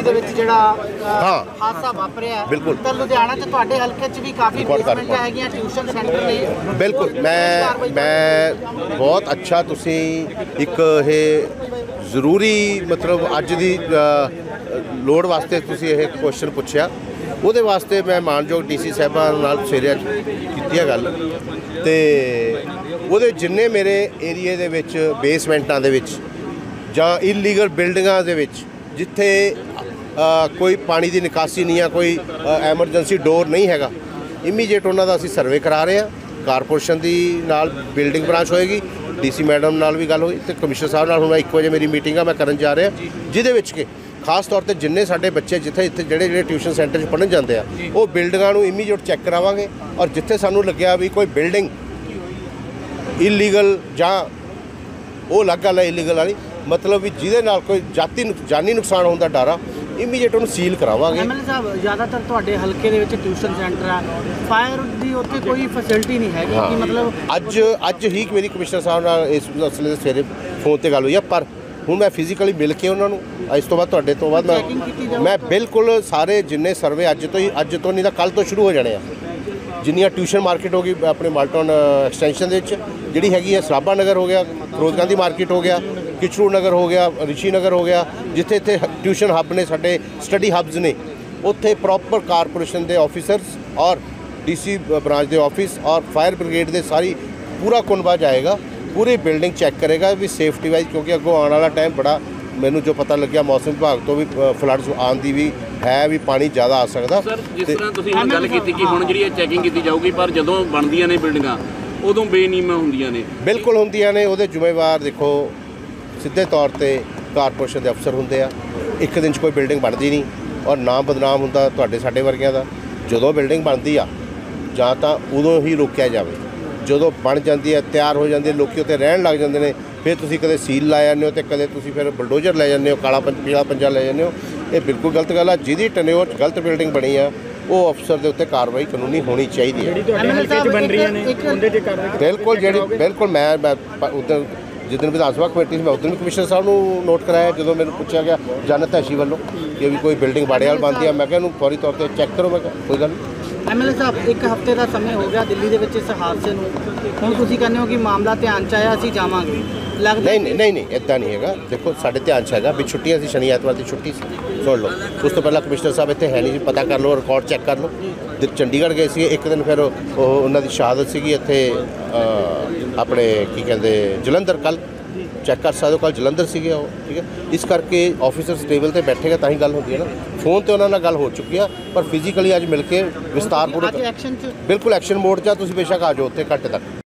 ਦਿੱਲੀ ਦੇ ਵਿੱਚ ਜਿਹੜਾ ਹਾਦਸਾ ਵਾਪਰਿਆ, ਬਿਲਕੁਲ ਤਾਂ ਲੁਧਿਆਣਾ 'ਚ ਤੁਹਾਡੇ ਹਲਕੇ 'ਚ ਵੀ ਕਾਫੀ ਬੇਸਮੈਂਟਾਂ ਹੈਗੀਆਂ, ਟਿਊਸ਼ਨ ਸੈਂਟਰ ਨੇ। ਬਿਲਕੁਲ ਮੈਂ ਬਹੁਤ ਅੱਛਾ ਤੁਸੀਂ ਇੱਕ ਇਹ ਜ਼ਰੂਰੀ ਮਤਲਬ ਅੱਜ ਦੀ ਲੋੜ ਵਾਸਤੇ ਤੁਸੀਂ ਇਹ ਕੁਐਸਚਨ ਪੁੱਛਿਆ। ਉਹਦੇ ਵਾਸਤੇ ਮੈਂ ਮਾਨਯੋਗ ਡੀਸੀ ਸਾਹਿਬਾਨ ਨਾਲ ਸਵੇਰੇ ਕੀਤੀ ਹੈ ਗੱਲ, ਤੇ ਉਹਦੇ ਜਿੰਨੇ ਮੇਰੇ ਏਰੀਏ ਦੇ ਵਿੱਚ ਬੇਸਮੈਂਟਾਂ ਦੇ ਵਿੱਚ ਜਾਂ ਇਲੀਗਲ ਬਿਲਡਿੰਗਾਂ ਦੇ ਵਿੱਚ ਜਿੱਥੇ ਕੋਈ ਪਾਣੀ ਦੀ ਨਿਕਾਸੀ ਨਹੀਂ ਆ, ਕੋਈ ਐਮਰਜੈਂਸੀ ਡੋਰ ਨਹੀਂ ਹੈਗਾ, ਇਮੀਡੀਏਟ ਉਹਨਾਂ ਦਾ ਅਸੀਂ ਸਰਵੇ ਕਰਾ ਰਹੇ ਹਾਂ। ਕਾਰਪੋਰੇਸ਼ਨ ਦੀ ਨਾਲ ਬਿਲਡਿੰਗ ਬ੍ਰਾਂਚ ਹੋਏਗੀ, ਡੀਸੀ ਮੈਡਮ ਨਾਲ ਵੀ ਗੱਲ ਹੋਈ ਤੇ ਕਮਿਸ਼ਨਰ ਸਾਹਿਬ ਨਾਲ ਹੁਣ 1 ਵਜੇ ਮੇਰੀ ਮੀਟਿੰਗ ਆ, ਮੈਂ ਕਰਨ ਜਾ ਰਿਹਾ, ਜਿਹਦੇ ਵਿੱਚ ਕਿ ਖਾਸ ਤੌਰ ਤੇ ਜਿੰਨੇ ਸਾਡੇ ਬੱਚੇ ਜਿੱਥੇ ਜਿਹੜੇ ਟਿਊਸ਼ਨ ਸੈਂਟਰ 'ਚ ਪੜ੍ਹਨ ਜਾਂਦੇ ਆ, ਉਹ ਬਿਲਡਿੰਗਾਂ ਨੂੰ ਇਮੀਡੀਏਟ ਚੈੱਕ ਕਰਾਵਾਂਗੇ। ਔਰ ਜਿੱਥੇ ਸਾਨੂੰ ਲੱਗਿਆ ਵੀ ਕੋਈ ਬਿਲਡਿੰਗ ਇਲੀਗਲ ਜਾਂ ਉਹ ਅਲੱਗ ਗੱਲ ਹੈ ਇਲੀਗਲ ਵਾਲੀ, ਮਤਲਬ ਵੀ ਜਿਹਦੇ ਨਾਲ ਕੋਈ ਜਾਨੀ ਨੁਕਸਾਨ ਹੋਣ ਦਾ ਡਰ ਆ, ਇਮੀਡੀਏਟ ਉਹਨੂੰ ਸੀਲ ਕਰਾਵਾਂਗੇ। ਐਮਐਲਏ ਸਾਹਿਬ, ਜ਼ਿਆਦਾਤਰ ਤੁਹਾਡੇ ਹਲਕੇ ਦੇ ਵਿੱਚ ਟਿਊਸ਼ਨ ਸੈਂਟਰ ਆ, ਫਾਇਰ ਦੀ ਉੱਥੇ ਕੋਈ ਫੈਸਿਲਿਟੀ ਨਹੀਂ ਹੈਗੀ ਕਿ ਮਤਲਬ ਅੱਜ ਹੀ ਮੇਰੀ ਕਮਿਸ਼ਨਰ ਸਾਹਿਬ ਨਾਲ ਇਸ ਮਸਲੇ ਦੇ ਸਵੇਰੇ ਫੋਨ ਤੇ ਗੱਲ ਹੋਈ ਆ, ਪਰ ਹੁਣ ਮੈਂ ਫਿਜ਼ੀਕਲੀ ਮਿਲ ਕੇ ਉਹਨਾਂ ਨੂੰ ਇਸ ਤੋਂ ਬਾਅਦ ਤੁਹਾਡੇ ਤੋਂ ਬਾਅਦ ਮੈਂ ਬਿਲਕੁਲ ਸਾਰੇ ਜਿੰਨੇ ਸਰਵੇ ਅੱਜ ਤੋਂ ਨਹੀਂ ਤਾਂ ਕੱਲ੍ਹ ਤੋਂ ਸ਼ੁਰੂ ਹੋ ਜਾਣੇ ਆ। ਜਿੰਨੀਆਂ ਟਿਊਸ਼ਨ ਮਾਰਕੀਟ ਹੋ ਗਈ ਆਪਣੇ ਮਾਲਟਨ ਐਕਸਟੈਂਸ਼ਨ ਦੇ ਵਿੱਚ ਜਿਹੜੀ ਹੈਗੀ ਹੈ, ਸਰਾਭਾ ਨਗਰ ਹੋ ਗਿਆ, ਫਿਰੋਜ਼ ਗਾਂਧੀ ਮਾਰਕੀਟ ਹੋ ਗਿਆ, ਕਿਚਰੂ ਨਗਰ ਹੋ ਗਿਆ, ਰਿਸ਼ੀ ਨਗਰ ਹੋ ਗਿਆ, ਜਿੱਥੇ ਇੱਥੇ ਟਿਊਸ਼ਨ ਹੱਬ ਨੇ, ਸਾਡੇ ਸਟੱਡੀ ਹੱਬਸ ਨੇ, ਉੱਥੇ ਪ੍ਰੋਪਰ ਕਾਰਪੋਰੇਸ਼ਨ ਦੇ ਆਫਿਸਰਸ ਔਰ ਡੀਸੀ ਬ੍ਰਾਂਚ ਦੇ ਆਫਿਸ ਔਰ ਫਾਇਰ ਬ੍ਰਿਗੇਡ ਦੇ ਸਾਰੀ ਪੂਰਾ ਕੁਨਬਾ ਜਾਏਗਾ, ਪੂਰੀ ਬਿਲਡਿੰਗ ਚੈੱਕ ਕਰੇਗਾ ਵੀ ਸੇਫਟੀ ਵਾਈਜ਼, ਕਿਉਂਕਿ ਅੱਗੋਂ ਆਉਣ ਵਾਲਾ ਟਾਈਮ ਬੜਾ ਮੈਨੂੰ ਜੋ ਪਤਾ ਲੱਗਿਆ ਮੌਸਮ ਵਿਭਾਗ ਤੋਂ ਵੀ ਫਲੱਡਸ ਆਉਣ ਦੀ ਵੀ ਹੈ, ਵੀ ਪਾਣੀ ਜ਼ਿਆਦਾ ਆ ਸਕਦਾ। ਸਰ, ਜਿਸ ਤਰ੍ਹਾਂ ਤੁਸੀਂ ਹੁਣ ਗੱਲ ਕੀਤੀ ਕਿ ਹੁਣ ਜਿਹੜੀ ਚੈਕਿੰਗ ਕੀਤੀ ਜਾਊਗੀ, ਪਰ ਜਦੋਂ ਬਣਦੀਆਂ ਨੇ ਬਿਲਡਿੰਗਾਂ ਉਦੋਂ ਬੇਨੀਮਾ ਹੁੰਦੀਆਂ ਨੇ। ਬਿਲਕੁਲ ਹੁੰਦੀਆਂ ਨੇ, ਉਹਦੇ ਜ਼ਿੰਮੇਵਾਰ ਦੇਖੋ ਸਿੱਧੇ ਤੌਰ ਤੇ ਕਾਰਪੋਰੇਸ਼ਨ ਦੇ ਅਫਸਰ ਹੁੰਦੇ ਆ। ਇੱਕ ਦਿਨ 'ਚ ਕੋਈ ਬਿਲਡਿੰਗ ਬਣਦੀ ਨਹੀਂ ਔਰ ਨਾਮ ਬਦਨਾਮ ਹੁੰਦਾ ਤੁਹਾਡੇ ਸਾਡੇ ਵਰਗਿਆਂ ਦਾ। ਜਦੋਂ ਬਿਲਡਿੰਗ ਬਣਦੀ ਆ ਜਾਂ ਤਾਂ ਉਦੋਂ ਹੀ ਰੋਕਿਆ ਜਾਵੇ, ਜਦੋਂ ਬਣ ਜਾਂਦੀ ਹੈ, ਤਿਆਰ ਹੋ ਜਾਂਦੀ ਹੈ, ਲੋਕੀ ਉੱਥੇ ਰਹਿਣ ਲੱਗ ਜਾਂਦੇ ਨੇ, ਫਿਰ ਤੁਸੀਂ ਕਦੇ ਸੀਲ ਲਾ ਜਾਂਦੇ ਹੋ ਤੇ ਕਦੇ ਤੁਸੀਂ ਫਿਰ ਬਲਡੋਜ਼ਰ ਲੈ ਜਾਂਦੇ ਹੋ, ਪੀਲਾ ਪੰਜਾ ਲੈ ਜਾਂਦੇ ਹੋ। ਇਹ ਬਿਲਕੁਲ ਗਲਤ ਗੱਲ ਆ। ਜਿਹਦੀ ਟਨਿਓਰ 'ਚ ਗਲਤ ਬਿਲਡਿੰਗ ਬਣੀ ਆ, ਉਹ ਅਫਸਰ ਦੇ ਉੱਤੇ ਕਾਰਵਾਈ ਕਾਨੂੰਨੀ ਹੋਣੀ ਚਾਹੀਦੀ ਹੈ। ਬਿਲਕੁਲ ਮੈਂ ਉੱਧਰ ਜਿੱਦਣ ਵਿਧਾਨ ਸਭਾ ਕਮੇਟੀ ਸੀ, ਮੈਂ ਉੱਧਰ ਵੀ ਕਮਿਸ਼ਨਰ ਸਾਹਿਬ ਨੂੰ ਨੋਟ ਕਰਾਇਆ। ਜਦੋਂ ਮੈਨੂੰ ਪੁੱਛਿਆ ਗਿਆ ਜਨਤ ਹੈਸ਼ੀ ਵੱਲੋਂ ਕਿ ਵੀ ਕੋਈ ਬਿਲਡਿੰਗ ਬਾੜੇ ਵਾਲ ਬਣਦੀ ਆ, ਮੈਂ ਕਿਹਾ ਇਹਨੂੰ ਫੌਰੀ ਤੌਰ 'ਤੇ ਚੈੱਕ ਕਰੋ। ਮੈਂ ਕਿਹਾ ਕੋਈ ਗੱਲ ਨਹੀਂ। ਐਮਐਲਏ ਸਾਹਿਬ, 1 ਹਫ਼ਤੇ ਦਾ ਸਮੇਂ ਹੋ ਗਿਆ ਦਿੱਲੀ ਦੇ ਵਿੱਚ ਇਸ ਹਾਦਸੇ ਨੂੰ, ਹੁਣ ਤੁਸੀਂ ਕਹਿੰਦੇ ਹੋ ਕਿ ਮਾਮਲਾ ਧਿਆਨ 'ਚ ਆਇਆ, ਅਸੀਂ ਜਾਵਾਂਗੇ, ਲੱਗਦਾ ਨਹੀਂ ਇੱਦਾਂ ਨਹੀਂ ਹੈਗਾ। ਦੇਖੋ ਸਾਡੇ ਧਿਆਨ 'ਚ ਹੈਗਾ ਵੀ ਛੁੱਟੀਆਂ ਸੀ, ਸ਼ਨੀ ਐਤਵਾਰ ਦੀ ਛੁੱਟੀ ਸੀ, ਸੁਣ ਲਓ। ਉਸ ਤੋਂ ਪਹਿਲਾਂ ਕਮਿਸ਼ਨਰ ਸਾਹਿਬ ਇੱਥੇ ਹੈ ਨਹੀਂ ਸੀ, ਪਤਾ ਕਰ ਲਓ, ਰਿਕਾਰਡ ਚੈੱਕ ਕਰ ਲਓ। ਚੰਡੀਗੜ੍ਹ ਗਏ ਸੀ ਇੱਕ ਦਿਨ, ਫਿਰ ਉਹਨਾਂ ਦੀ ਸ਼ਹਾਦਤ ਸੀਗੀ ਇੱਥੇ ਆਪਣੇ ਕੀ ਕਹਿੰਦੇ ਜਲੰਧਰ, ਕੱਲ੍ਹ ਚੈੱਕ ਕਰ ਸਕਦੇ ਹੋ, ਕੱਲ੍ਹ ਜਲੰਧਰ ਸੀਗੇ ਉਹ, ਠੀਕ ਹੈ। ਇਸ ਕਰਕੇ ਆਫਿਸਰਸ ਟੇਬਲ 'ਤੇ ਬੈਠੇਗਾ ਤਾਂ ਹੀ ਗੱਲ ਹੁੰਦੀ ਹੈ ਨਾ। ਫੋਨ 'ਤੇ ਉਹਨਾਂ ਨਾਲ ਗੱਲ ਹੋ ਚੁੱਕੀ ਆ, ਪਰ ਫਿਜ਼ੀਕਲੀ ਅੱਜ ਮਿਲ ਕੇ ਵਿਸਤਾਰਪੂਰਵਕ ਬਿਲਕੁਲ ਐਕਸ਼ਨ ਮੋਡ 'ਚ ਤੁਸੀਂ ਬੇਸ਼ੱਕ ਆ ਜਾਓ ਉੱਥੇ ਘੰਟੇ ਤੱਕ।